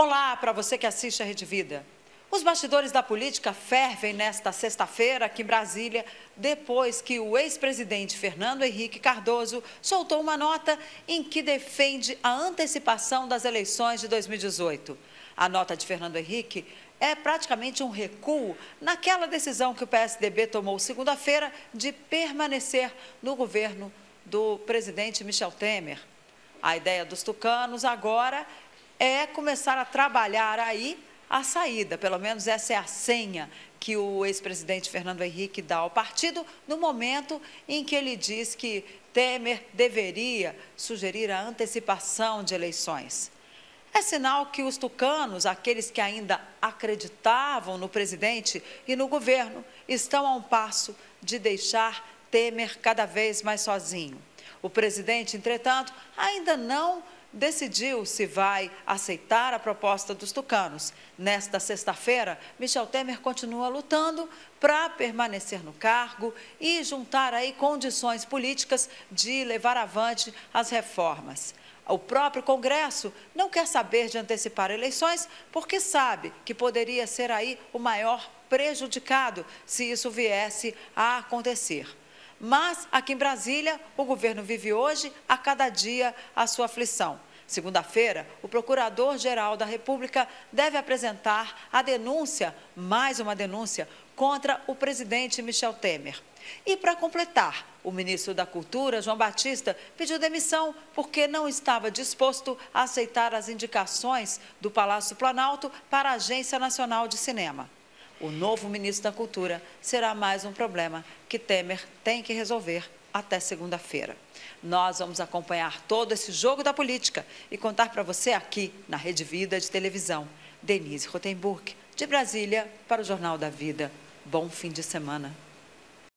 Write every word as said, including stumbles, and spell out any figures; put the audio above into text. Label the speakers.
Speaker 1: Olá para você que assiste a Rede Vida. Os bastidores da política fervem nesta sexta-feira aqui em Brasília, depois que o ex-presidente Fernando Henrique Cardoso soltou uma nota em que defende a antecipação das eleições de dois mil e dezoito. A nota de Fernando Henrique é praticamente um recuo naquela decisão que o P S D B tomou segunda-feira de permanecer no governo do presidente Michel Temer. A ideia dos tucanos agora é começar a trabalhar aí a saída, pelo menos essa é a senha que o ex-presidente Fernando Henrique dá ao partido no momento em que ele diz que Temer deveria sugerir a antecipação de eleições. É sinal que os tucanos, aqueles que ainda acreditavam no presidente e no governo, estão a um passo de deixar Temer cada vez mais sozinho. O presidente, entretanto, ainda não decidiu se vai aceitar a proposta dos tucanos. Nesta sexta-feira, Michel Temer continua lutando para permanecer no cargo e juntar aí condições políticas de levar avante as reformas. O próprio Congresso não quer saber de antecipar eleições porque sabe que poderia ser aí o maior prejudicado se isso viesse a acontecer. Mas, aqui em Brasília, o governo vive hoje, a cada dia, a sua aflição. Segunda-feira, o Procurador-Geral da República deve apresentar a denúncia, mais uma denúncia, contra o presidente Michel Temer. E, para completar, o ministro da Cultura, João Batista, pediu demissão porque não estava disposto a aceitar as indicações do Palácio Planalto para a Agência Nacional de Cinema. O novo ministro da Cultura será mais um problema que Temer tem que resolver até segunda-feira. Nós vamos acompanhar todo esse jogo da política e contar para você aqui na Rede Vida de televisão. Denise Rotenburg, de Brasília, para o Jornal da Vida. Bom fim de semana.